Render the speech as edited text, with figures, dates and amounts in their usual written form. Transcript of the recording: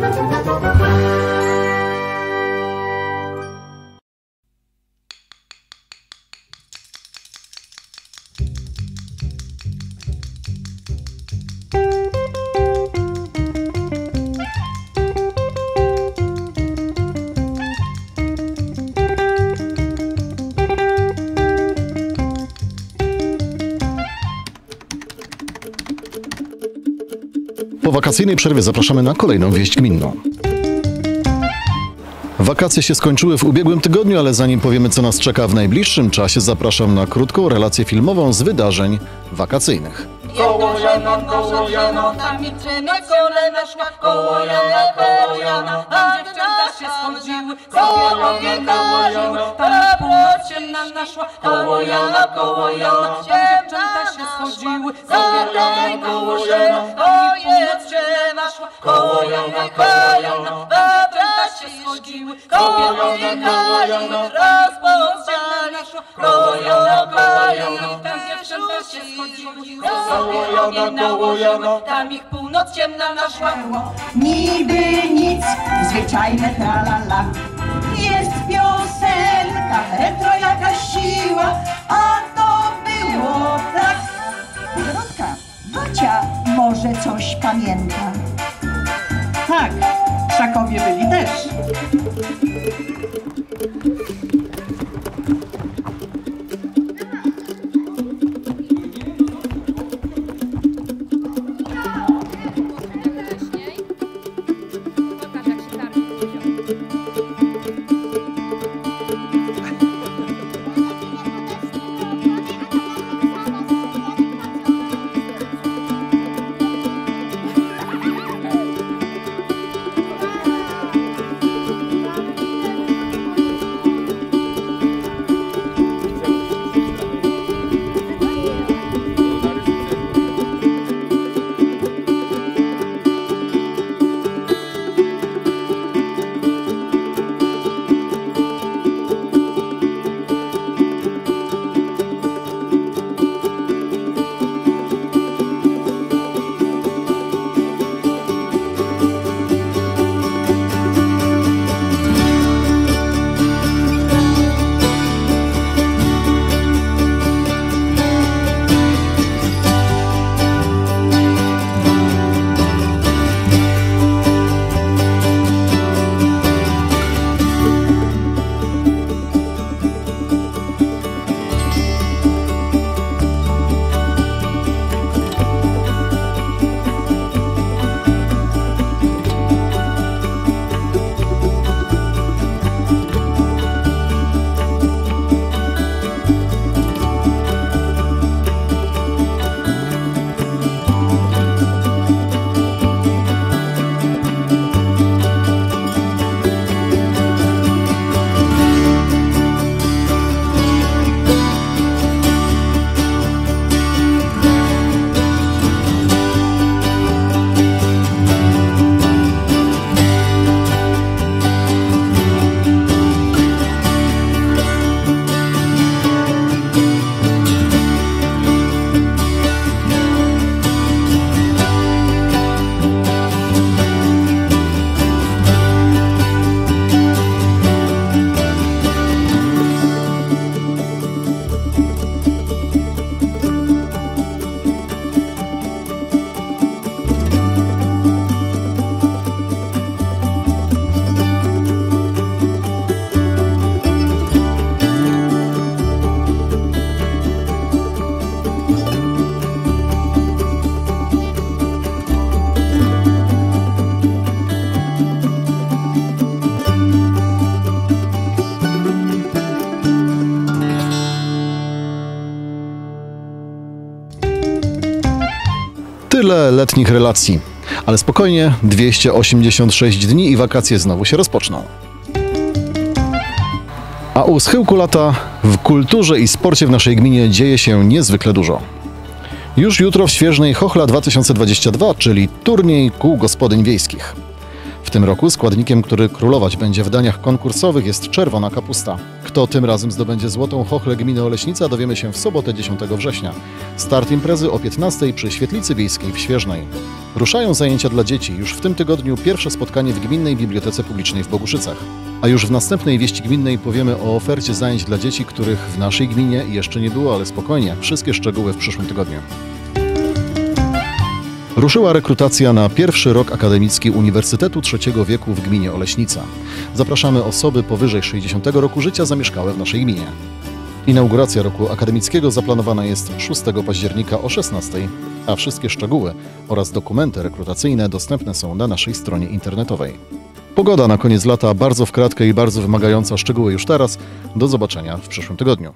Po wakacyjnej przerwie zapraszamy na kolejną wieść gminną. Wakacje się skończyły w ubiegłym tygodniu, ale zanim powiemy, co nas czeka w najbliższym czasie, zapraszam na krótką relację filmową z wydarzeń wakacyjnych. Koło Jana, tam dziewczyna kolena szła, koło Jana, a dziewczęta się schodziły, koło Jana, tam północ ciemna naszła, koło Jana, dziewczęta się schodziły, koło Jana, to jest drzewa szła, koło Jana, dziewczęta się schodziły, koło Jana, rozpoczęła szła, koło Jana, tam dziewczęta się schodziły, koło Jana, tam ich północ ciemna naszła. Niby nic, zwyczajne tralala. Jest piosenka, retro jakaś siła, a to było tak. Dorotka, Wacia może coś pamięta. Tak, w Krakowie byli też. Tyle letnich relacji. Ale spokojnie, 286 dni i wakacje znowu się rozpoczną. A u schyłku lata w kulturze i sporcie w naszej gminie dzieje się niezwykle dużo. Już jutro w Świeżnej Chochla 2022, czyli turniej kół gospodyń wiejskich. W tym roku składnikiem, który królować będzie w daniach konkursowych, jest czerwona kapusta. Kto tym razem zdobędzie złotą chochlę gminy Oleśnica, dowiemy się w sobotę 10 września. Start imprezy o 15 przy Świetlicy Wiejskiej w Świeżnej. Ruszają zajęcia dla dzieci. Już w tym tygodniu pierwsze spotkanie w Gminnej Bibliotece Publicznej w Boguszycach. A już w następnej wieści gminnej powiemy o ofercie zajęć dla dzieci, których w naszej gminie jeszcze nie było, ale spokojnie, wszystkie szczegóły w przyszłym tygodniu. Ruszyła rekrutacja na pierwszy rok akademicki Uniwersytetu III wieku w gminie Oleśnica. Zapraszamy osoby powyżej 60 roku życia zamieszkałe w naszej gminie. Inauguracja roku akademickiego zaplanowana jest 6 października o 16, a wszystkie szczegóły oraz dokumenty rekrutacyjne dostępne są na naszej stronie internetowej. Pogoda na koniec lata bardzo w kratkę i bardzo wymagająca, szczegóły już teraz. Do zobaczenia w przyszłym tygodniu.